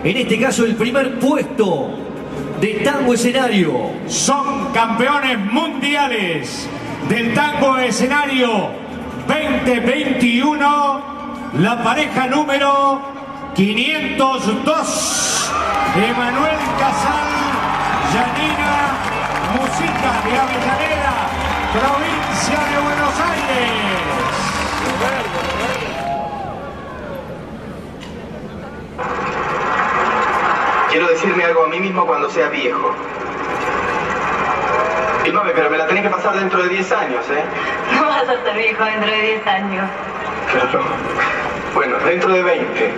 en este caso el primer puesto de tango escenario. Son campeones mundiales del tango escenario 2021, la pareja número 502, Emanuel Casal, Yanina Música de Avellaneda, provincia de Buenos Aires. Quiero decirme algo a mí mismo cuando sea viejo. Y mami, pero me la tenés que pasar dentro de 10 años, ¿eh? No vas a ser viejo dentro de 10 años. Claro. Bueno, dentro de 20.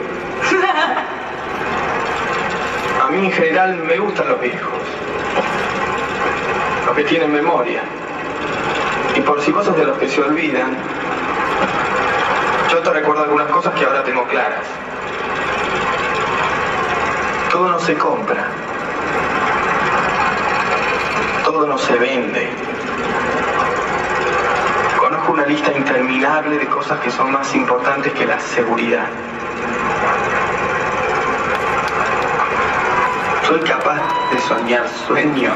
A mí en general me gustan los viejos. Los que tienen memoria. Y por si vos sos de los que se olvidan, yo te recuerdo algunas cosas que ahora tengo claras. Todo no se compra. Todo no se vende. Conozco una lista interminable de cosas que son más importantes que la seguridad. Soy capaz de soñar sueños.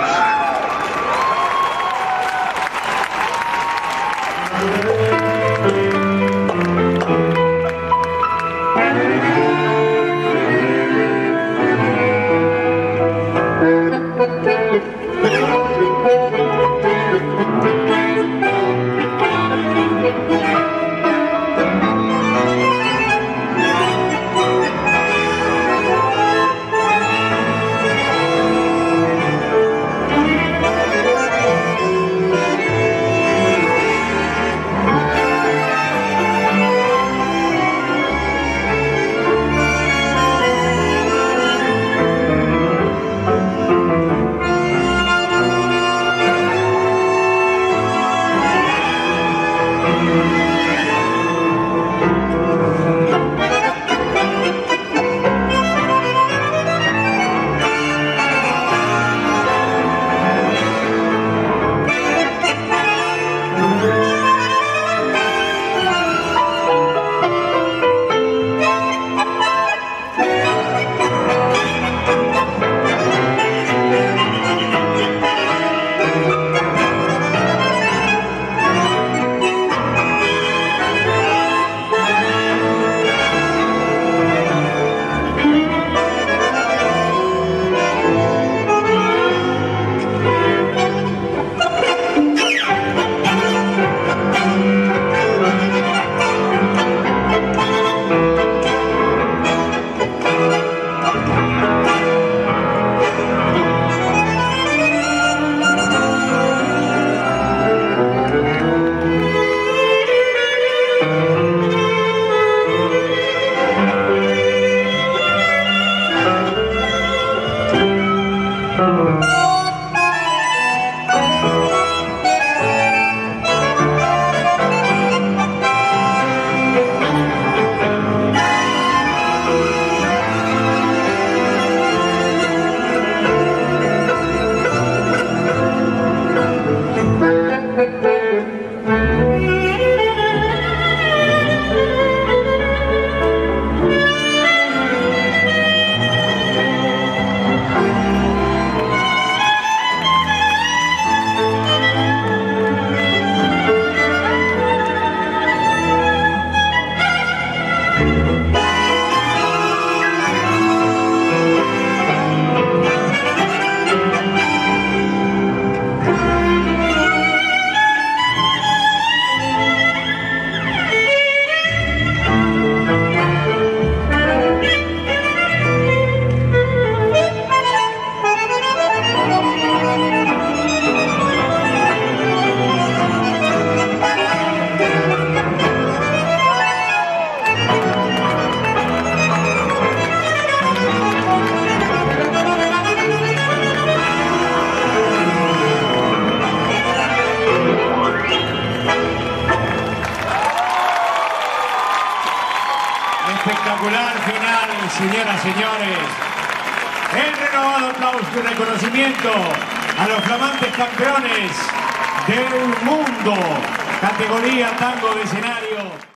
Espectacular final, señoras y señores. El renovado aplauso y reconocimiento a los flamantes campeones del mundo, categoría tango de escenario.